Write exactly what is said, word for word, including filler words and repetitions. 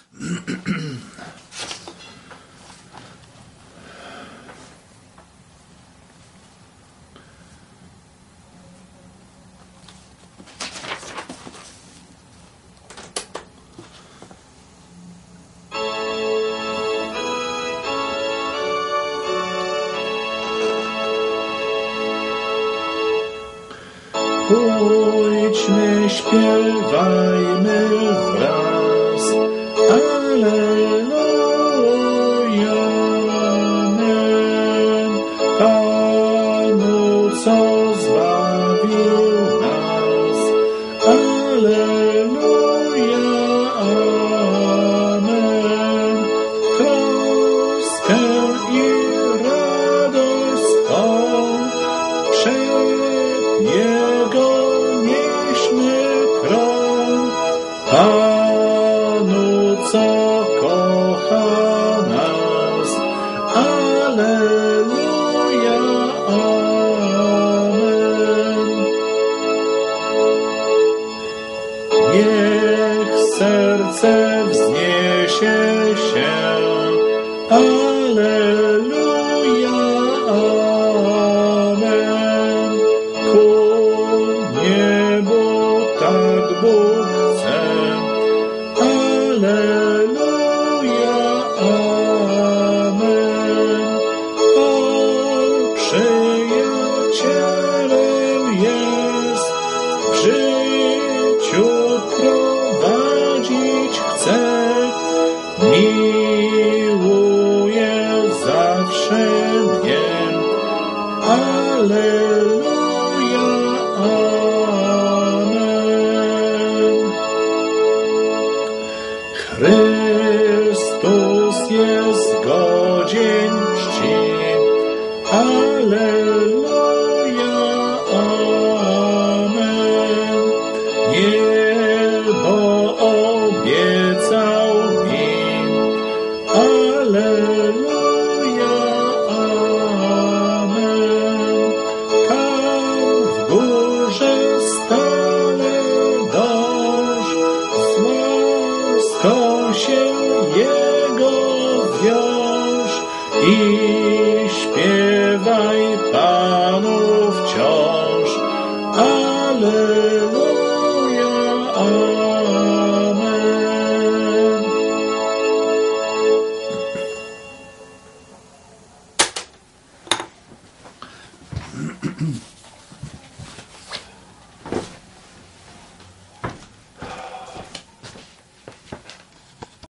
Pójdźmy, śpiewajmy wraz, Alleluja, amen. Panu, co zbawił nas, Alleluja, amen. Troskę i radość swą przed Jego nieśmy tron. Panu, co kocha nas, Alleluja, amen. Niech serce wzniesie się, Alleluja, amen. Ku niebu tak Bóg chce, Alleluja, amen. On przyjacielem jest, w życiu prowadzić chce, miłuje zawsze mnie, Alleluja, amen. Chrystus jest godzien czci, Alleluja, amen. Niebo obiecał mi, Alleluja, amen. Tam w górze stale dąż, z łaską się Jego wiąż i